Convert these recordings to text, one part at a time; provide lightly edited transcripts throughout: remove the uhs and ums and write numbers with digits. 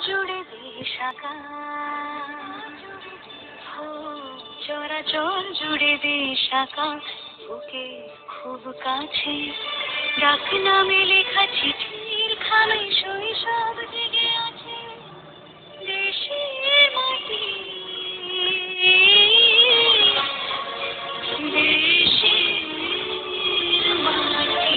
জুড়ে বিশাখা চরাচর জুড়ে বিশাখা বুকে খুব কাছে ডাক নামে লেখা চিঠির খামে শৈশব জেগে আছে দেশের মাটি দেশের মাটি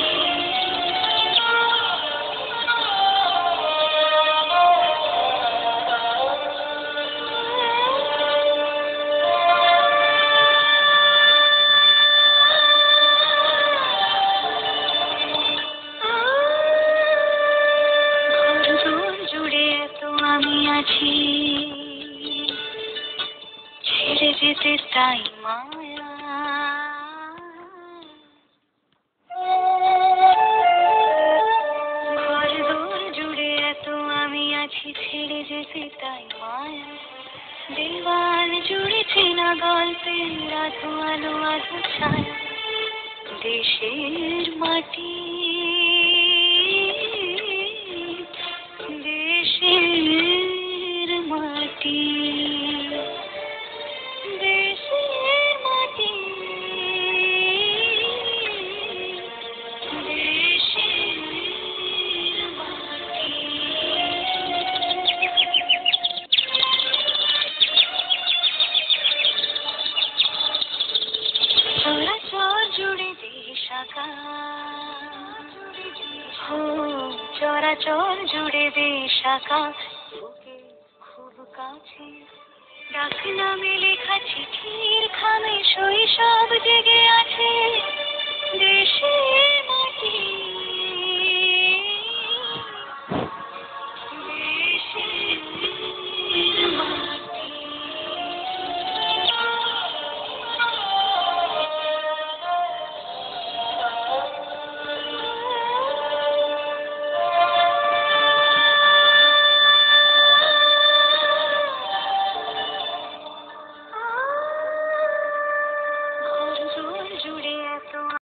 আমি আছি ছেড়ে যেতে তাই মায়া ঘর দোর জুড়ে এত আমি আছি ছেড়ে যেতে তাই মায়া দেওয়াল জুড়ে চেনা গল্পের আধো আলো আধো ছায়া দেশের মাটি দেশের মাটি দেশের মাটি দেশের মাটি চরাচর জুড়ে বিশাখা চরাচর জুড়ে বিশাখা বুকে খুব কাছে ডাক নামে লেখা চিঠির খামে শৈশব জেগে আছে দেশে